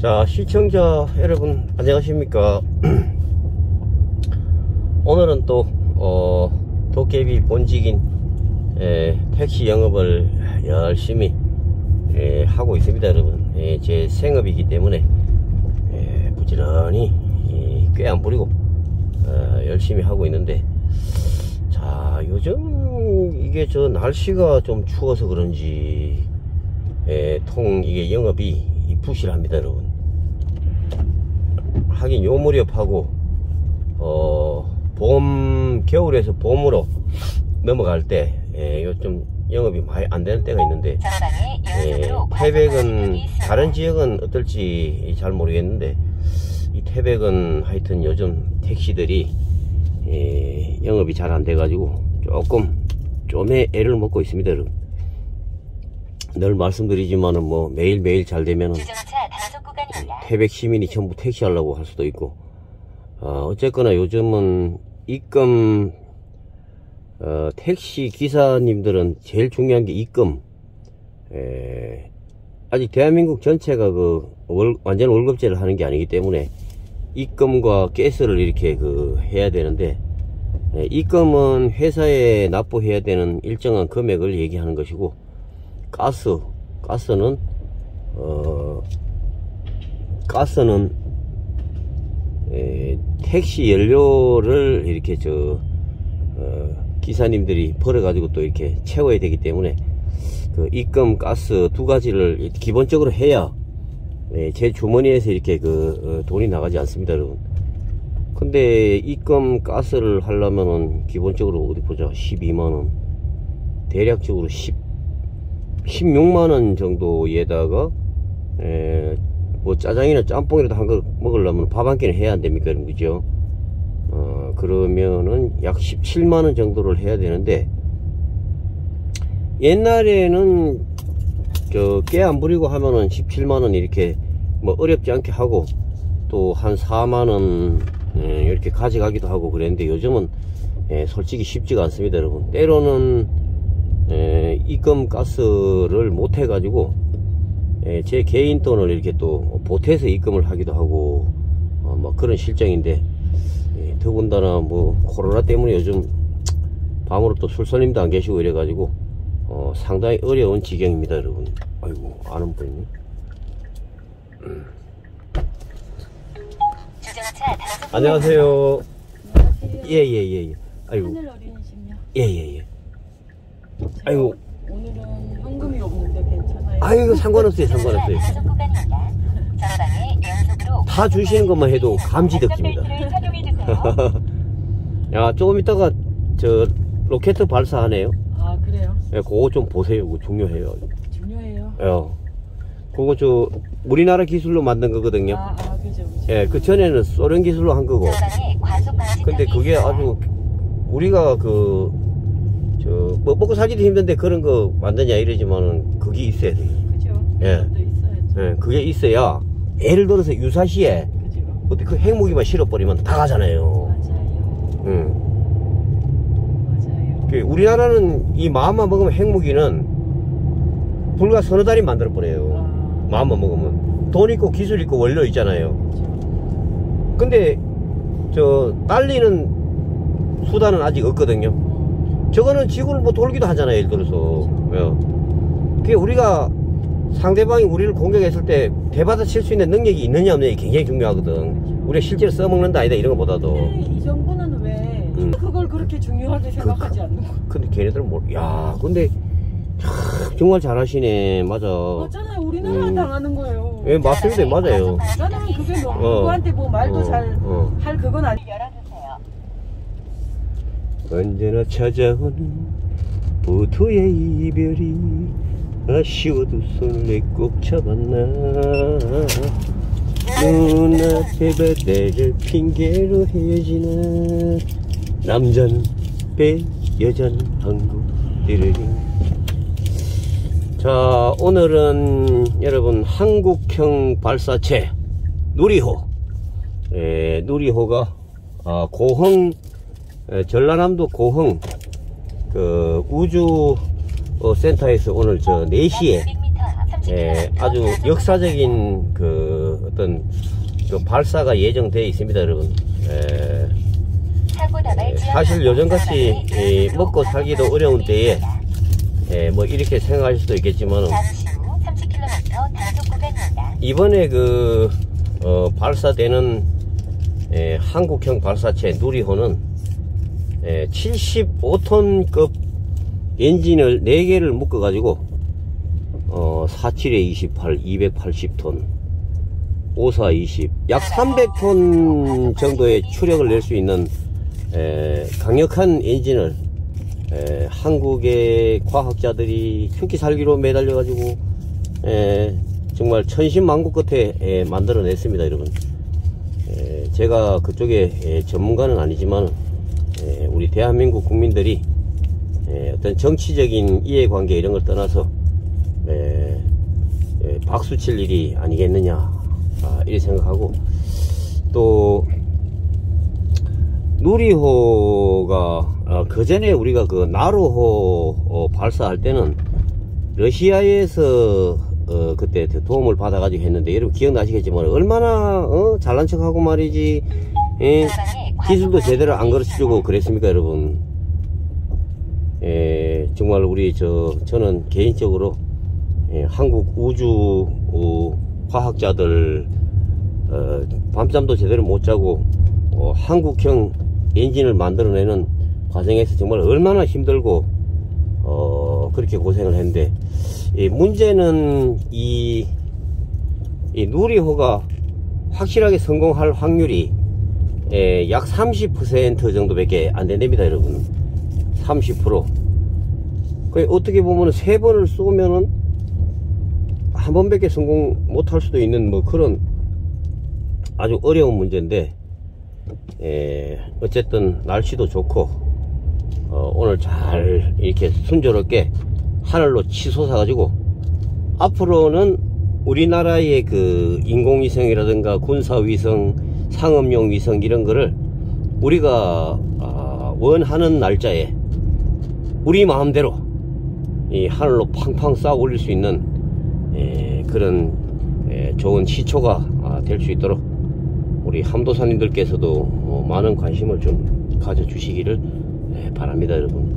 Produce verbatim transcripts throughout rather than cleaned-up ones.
자, 시청자 여러분 안녕하십니까. 오늘은 또 어, 도깨비 본직인 에, 택시 영업을 열심히 에, 하고 있습니다 여러분. 에, 제 생업이기 때문에 에, 부지런히 꽤 안 부리고 어, 열심히 하고 있는데, 자, 요즘 이게 저 날씨가 좀 추워서 그런지 에, 통 이게 영업이 이 부실합니다 여러분. 하긴 요 무렵하고 어, 봄 겨울에서 봄으로 넘어갈 때 예, 요 좀 영업이 많이 안 되는 때가 있는데, 예, 태백은 다른 지역은 어떨지 잘 모르겠는데 이 태백은 하여튼 요즘 택시들이 예, 영업이 잘 안 돼 가지고 조금 좀의 애를 먹고 있습니다 여러분. 늘 말씀드리지만은 뭐 매일매일 잘 되면은 태백 시민이 전부 택시 하려고 할 수도 있고, 어, 어쨌거나 요즘은 입금 어, 택시 기사님들은 제일 중요한 게 입금. 에, 아직 대한민국 전체가 그 월, 완전 월급제를 하는 게 아니기 때문에 입금과 가스를 이렇게 그 해야 되는데, 에, 입금은 회사에 납부해야 되는 일정한 금액을 얘기하는 것이고, 가스, 가스는 어, 가스는 에, 택시 연료를 이렇게 저 어, 기사님들이 벌어 가지고 또 이렇게 채워야 되기 때문에 그 입금 가스 두 가지를 기본적으로 해야 예, 제 주머니에서 이렇게 그 어, 돈이 나가지 않습니다 여러분. 근데 입금 가스를 하려면은 기본적으로 어디 보자, 십이만 원, 대략적으로 십, 십육만 원 정도에다가 에, 뭐 짜장이나 짬뽕이라도 한 거 먹으려면 밥 한 끼는 해야 안 됩니까 여러분, 그죠? 어, 그러면은 약 십칠만 원 정도를 해야 되는데, 옛날에는 저 깨 안 부리고 하면은 십칠만 원 이렇게 뭐 어렵지 않게 하고 또 한 사만 원 예, 이렇게 가져가기도 하고 그랬는데, 요즘은 예, 솔직히 쉽지가 않습니다 여러분. 때로는 예, 입금 가스를 못 해가지고 예, 제 개인 돈을 이렇게 또 보태서 입금을 하기도 하고 어, 뭐 그런 실정인데, 예, 더군다나 뭐 코로나 때문에 요즘 밤으로 또 술손님도 안 계시고 이래가지고 어, 상당히 어려운 지경입니다 여러분. 아이고, 아는 분이네. 음. 안녕하세요. 예예예 예, 예. 아이고. 하늘 어린이십니다. 예예예. 예. 아이고. 오늘은 현금이 없는데 괜찮아요? 아이고, 상관없어요 상관없어요. 다 주시는 것만 해도 감지덕집니다. 야, 조금 있다가 저 로켓 발사하네요. 아, 그래요? 예, 그거 좀 보세요. 그거 중요해요. 중요해요? 예. 그거 저 우리나라 기술로 만든 거거든요. 아, 아, 그죠, 그죠. 예, 그 전에는 소련 기술로 한 거고. 근데 그게 아주 우리가 그 저 뭐 먹고 살기도 힘든데 그런 거 만드냐 이러지만은 그게 있어야 돼요. 그죠. 예. 그것도 있어야죠. 예, 그게 있어야, 예를 들어서 유사시에 그죠. 어떻게 그 핵무기만 실어버리면 다 가잖아요. 맞아요. 응. 맞아요. 그 우리나라는 이 마음만 먹으면 핵무기는 불과 서너 달이 만들어 버려요. 아. 마음만 먹으면. 돈 있고 기술 있고 원료 있잖아요. 그죠. 근데 저 딸리는 수단은 아직 없거든요. 저거는 지구를 뭐 돌기도 하잖아요, 예를 들어서. 예. 그게 우리가 상대방이 우리를 공격했을 때 대받아 칠 수 있는 능력이 있느냐 없느냐 굉장히 중요하거든. 우리가 실제로 써먹는다 아니다 이런 것보다도. 근데 이 정부는 왜 음. 그걸 그렇게 중요하게 생각하지 않는 거야? 근데 걔네들은 뭐, 야, 근데 참 정말 잘하시네. 맞아. 맞잖아요. 우리나라 음. 당하는 거예요. 예, 맞습니다. 맞아요. 저는 그게 뭐 어. 누구한테 뭐 말도 어. 잘 어. 할 그건 아니. 언제나 찾아오는 부토의 이별이 아쉬워도 손을 꼭 잡았나. 눈앞에 바다를 핑계로 헤어지나. 남자는 배, 여자는 항구. 띠르링. 자, 오늘은 여러분 한국형 발사체 누리호. 에, 누리호가 아, 고흥, 에, 전라남도 고흥 그 우주 어, 센터에서 오늘 저 네 시에 예, 아주 역사적인 그 어떤 그 발사가 예정되어 있습니다, 여러분. 에, 에, 사실 요즘같이 에, 먹고 살기도 어려운 때에 에, 뭐 이렇게 생각할 수도 있겠지만 이번에 그 어, 발사되는 에, 한국형 발사체 누리호는 에, 칠십오 톤급 엔진을 네 개를 묶어 가지고 어, 사십칠에 이십팔, 이백팔십 톤, 오십사, 이십, 약 삼백 톤 정도의 추력을 낼 수 있는 에, 강력한 엔진을 에, 한국의 과학자들이 죽기 살기로 매달려 가지고 에, 정말 천신만고 끝에 에, 만들어냈습니다, 여러분. 에, 제가 그쪽에 에, 전문가는 아니지만 에, 우리 대한민국 국민들이 에, 어떤 정치적인 이해관계 이런 걸 떠나서 에, 에, 박수칠 일이 아니겠느냐, 아, 이렇게 생각하고, 또 누리호가 어, 그 전에 우리가 그 나로호 어, 발사할 때는 러시아에서 어, 그때 도움을 받아 가지고 했는데, 여러분 기억나시겠지만 얼마나 어, 잘난 척하고 말이지, 예, 기술도 제대로 안 가르쳐주고 그랬습니까, 여러분. 예, 정말 우리 저 저는 개인적으로 예, 한국 우주 어, 과학자들 어, 밤잠도 제대로 못 자고 어, 한국형 엔진을 만들어내는 과정에서 정말 얼마나 힘들고 어, 그렇게 고생을 했는데, 이 문제는 이, 이 누리호가 확실하게 성공할 확률이 예, 약 삼십 퍼센트 정도밖에 안 된답니다, 여러분. 삼십 퍼센트. 그 어떻게 보면 세 번을 쏘면은 한 번밖에 성공 못할 수도 있는 뭐 그런 아주 어려운 문제인데, 예, 어쨌든 날씨도 좋고 어, 오늘 잘 이렇게 순조롭게 하늘로 치솟아 가지고 앞으로는 우리나라의 그 인공위성이라든가 군사위성, 상업용 위성 이런 거를 우리가 아, 원하는 날짜에 우리 마음대로 이 하늘로 팡팡 쌓아 올릴 수 있는 에, 그런 에, 좋은 시초가 아, 될 수 있도록 우리 함도사님들께서도 어, 많은 관심을 좀 가져주시기를 에, 바랍니다, 여러분.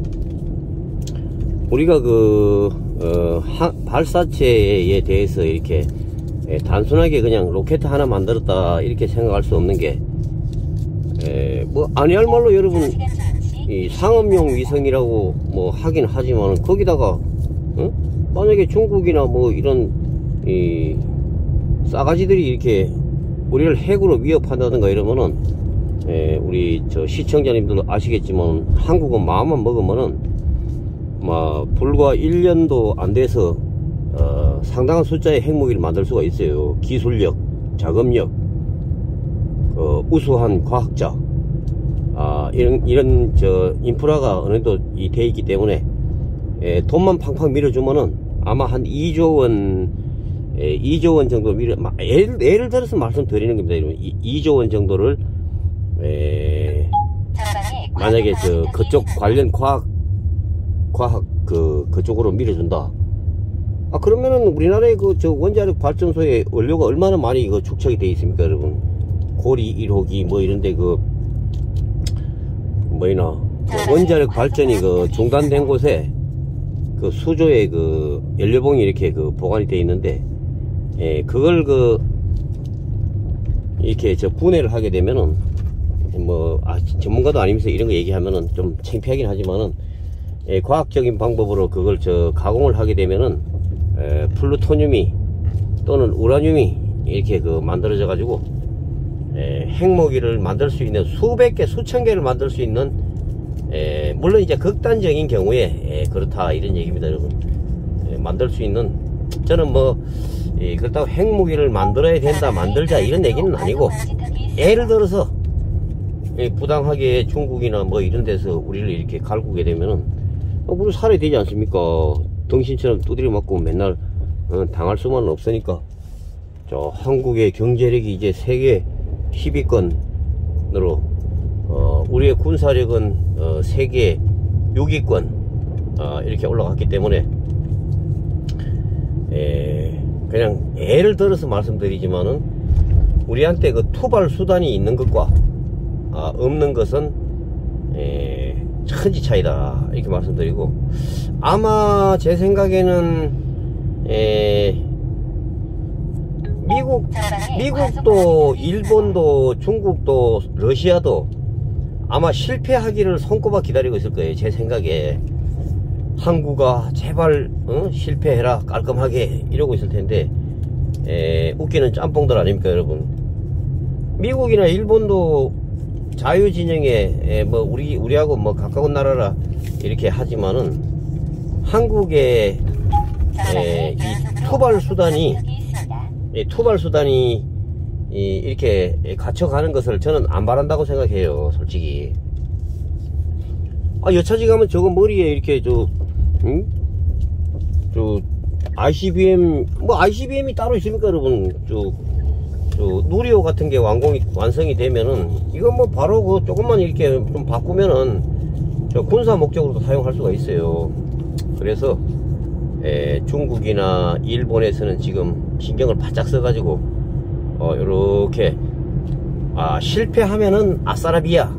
우리가 그 어, 하, 발사체에 대해서 이렇게 에, 단순하게 그냥 로켓 하나 만들었다 이렇게 생각할 수 없는 게, 에, 뭐 아니할 말로 여러분 이 상업용 위성이라고 뭐 하긴 하지만 거기다가 어? 만약에 중국이나 뭐 이런 이 싸가지들이 이렇게 우리를 핵으로 위협한다든가 이러면은 에, 우리 저 시청자님들도 아시겠지만 한국은 마음만 먹으면은 막 불과 일 년도 안 돼서 어, 상당한 숫자의 핵무기를 만들 수가 있어요. 기술력, 자금력, 어, 우수한 과학자, 아, 이런 이런 저 인프라가 어느 정도 이 돼 있기 때문에 에, 돈만 팡팡 밀어주면은 아마 한 이조 원, 에, 이조 원 정도 밀어, 예를, 예를 들어서 말씀드리는 겁니다. 여러분. 이조 원 정도를 에, 만약에 저 그쪽 관련 과학 과학 그 그쪽으로 밀어준다. 아, 그러면은 우리나라의 그 저 원자력 발전소의 원료가 얼마나 많이 그 축적이 돼 있습니까, 여러분? 고리 일 호기 뭐 이런데 그 뭐이나 그 원자력 발전이 그 중단된 곳에 그 수조에 그 연료봉이 이렇게 그 보관이 돼 있는데, 예, 그걸 그 이렇게 저 분해를 하게 되면은 뭐 아, 전문가도 아니면서 이런 거 얘기하면은 좀 창피하긴 하지만은, 예, 과학적인 방법으로 그걸 저 가공을 하게 되면은 에, 플루토늄이 또는 우라늄이 이렇게 그 만들어져 가지고 에, 핵무기를 만들 수 있는 수백 개 수천 개를 만들 수 있는, 에, 물론 이제 극단적인 경우에 에, 그렇다 이런 얘기입니다, 여러분. 에, 만들 수 있는, 저는 뭐 에, 그렇다고 핵무기를 만들어야 된다, 만들자 이런 얘기는 아니고, 예를 들어서 에, 부당하게 중국이나 뭐 이런 데서 우리를 이렇게 갈구게 되면은 어, 우리 살아야 되지 않습니까? 덩신처럼 두드려 맞고 맨날 어, 당할 수만은 없으니까. 저 한국의 경제력이 이제 세계 십 위권으로 어, 우리의 군사력은 어, 세계 육 위권 어, 이렇게 올라갔기 때문에, 에, 그냥 예를 들어서 말씀드리지만은 우리한테 그 투발 수단이 있는 것과 아, 없는 것은 에, 천지 차이다 이렇게 말씀드리고, 아마 제 생각에는 에, 미국, 미국도 일본도 중국도 러시아도 아마 실패하기를 손꼽아 기다리고 있을 거예요. 제 생각에 항구가 제발 어? 실패해라 깔끔하게 이러고 있을 텐데, 에, 웃기는 짬뽕들 아닙니까 여러분. 미국이나 일본도 자유진영에 에, 뭐 우리 우리하고 뭐 가까운 나라라 이렇게 하지만은 한국의 에, 이 투발 수단이 이 투발 수단이 이 이렇게 갇혀가는 것을 저는 안 바란다고 생각해요, 솔직히. 아, 여차지 가면 저거 머리에 이렇게 저, 응? 저 아이씨비엠 뭐 아이씨비엠이 따로 있습니까 여러분? 저, 저 누리호 같은 게 완공이 완성이 되면은 이거 뭐 바로 그 조금만 이렇게 좀 바꾸면은 저 군사 목적으로도 사용할 수가 있어요. 그래서 에, 중국이나 일본에서는 지금 신경을 바짝 써가지고 어, 요렇게 아, 실패하면은 아싸라비야,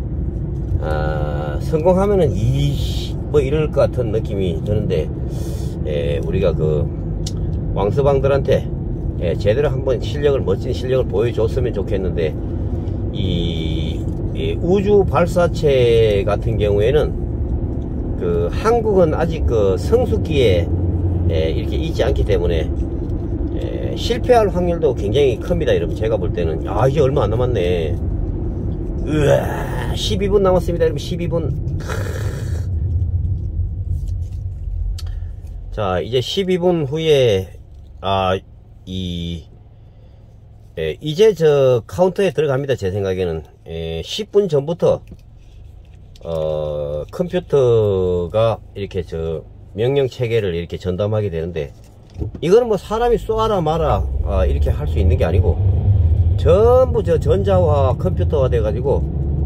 아, 성공하면은 이씨 뭐 이럴 것 같은 느낌이 드는데, 에, 우리가 그 왕서방들한테 에, 제대로 한번 실력을, 멋진 실력을 보여줬으면 좋겠는데, 이, 이 우주 발사체 같은 경우에는 그 한국은 아직 그 성숙기에 에, 이렇게 있지 않기 때문에 에, 실패할 확률도 굉장히 큽니다. 여러분, 제가 볼 때는 야, 이제 얼마 안 남았네. 으아, 십이 분 남았습니다 여러분. 십이 분. 자, 이제 십이 분 후에 아, 이 에, 이제 저 카운터에 들어갑니다. 제 생각에는 에, 십 분 전부터 어, 컴퓨터가 이렇게 저 명령 체계를 이렇게 전담하게 되는데, 이거는 뭐 사람이 쏘아라 마라 아, 이렇게 할 수 있는 게 아니고 전부 저 전자화 컴퓨터화 돼 가지고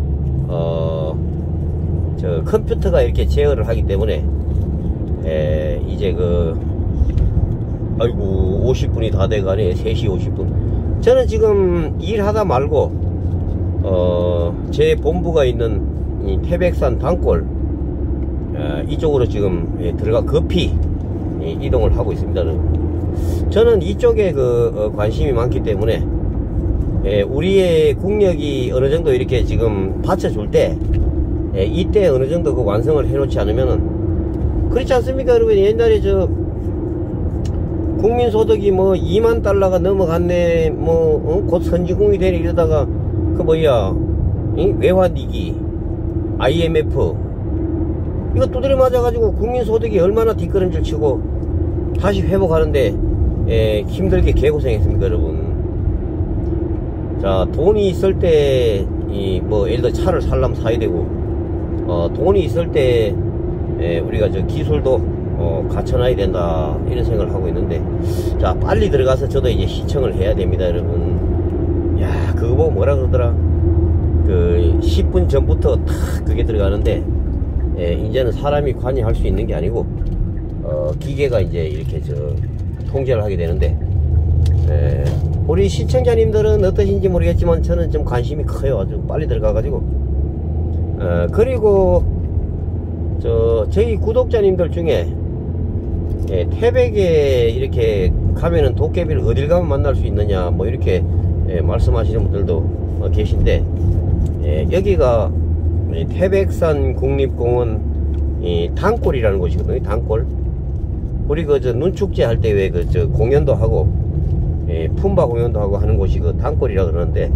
어, 저 컴퓨터가 이렇게 제어를 하기 때문에 에, 이제 그 아이고 오십 분이 다 돼가네. 세 시 오십 분. 저는 지금 일하다 말고 어, 제 본부가 있는 이 태백산 단골 어, 이쪽으로 지금 예, 들어가 급히 예, 이동을 하고 있습니다. 저는 이쪽에 그 어, 관심이 많기 때문에 예, 우리의 국력이 어느 정도 이렇게 지금 받쳐줄 때 예, 이때 어느 정도 그 완성을 해놓지 않으면은, 그렇지 않습니까 여러분? 옛날에 저 국민소득이 뭐 이만 달러가 넘어갔네, 뭐 곧 어? 선진국이 되네 이러다가 그 뭐야 이? 외환위기 아이엠에프 이거 두드려 맞아가지고 국민소득이 얼마나 뒷걸음질 치고 다시 회복하는데 에, 힘들게 개고생했습니다 여러분. 자, 돈이 있을 때 이 뭐 예를 들어 차를 살려면 사야 되고, 어, 돈이 있을 때 에, 우리가 저 기술도 어, 갖춰놔야 된다 이런 생각을 하고 있는데, 자, 빨리 들어가서 저도 이제 시청을 해야 됩니다 여러분. 야, 그거 보고 뭐라 그러더라, 그 십 분 전부터 탁 그게 들어가는데, 예, 이제는 사람이 관여할 수 있는 게 아니고 어, 기계가 이제 이렇게 저 통제를 하게 되는데, 예, 우리 시청자님들은 어떠신지 모르겠지만 저는 좀 관심이 커요. 아주 빨리 들어가가지고. 어, 그리고 저 저희 구독자님들 중에 예, 태백에 이렇게 가면은 도깨비를 어딜 가면 만날 수 있느냐 뭐 이렇게 예, 말씀하시는 분들도 어, 계신데, 예, 여기가 태백산 국립공원 이 단골이라는 곳이거든요. 단골. 우리 그 저 눈축제 할 때 왜 그 저 공연도 하고 예, 품바 공연도 하고 하는 곳이 그 단골이라 그러는데,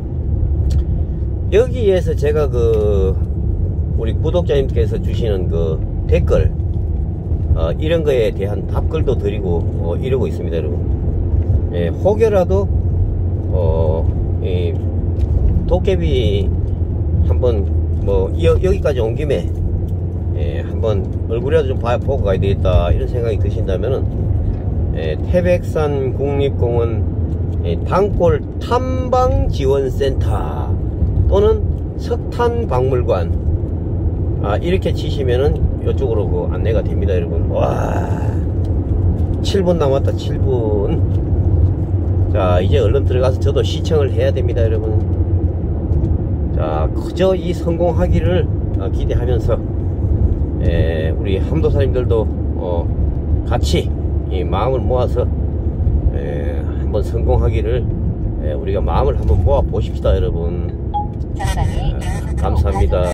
여기에서 제가 그 우리 구독자님께서 주시는 그 댓글 어, 이런 거에 대한 답글도 드리고 어, 이러고 있습니다 여러분. 예, 혹여라도 어, 이 도깨비 한번 뭐 여, 여기까지 온 김에 예, 한번 얼굴이라도 좀 봐, 보고 가야 되겠다 이런 생각이 드신다면은 예, 태백산 국립공원 예, 단골 탐방지원센터 또는 석탄박물관 아, 이렇게 치시면은 이쪽으로 그 안내가 됩니다 여러분. 와, 칠 분 남았다. 칠 분. 자, 이제 얼른 들어가서 저도 시청을 해야 됩니다, 여러분. 자, 그저 이 성공하기를 어, 기대하면서 에, 우리 함도사님들도 어, 같이 이 마음을 모아서 에, 한번 성공하기를 에, 우리가 마음을 한번 모아 보십시다, 여러분. 에, 감사합니다.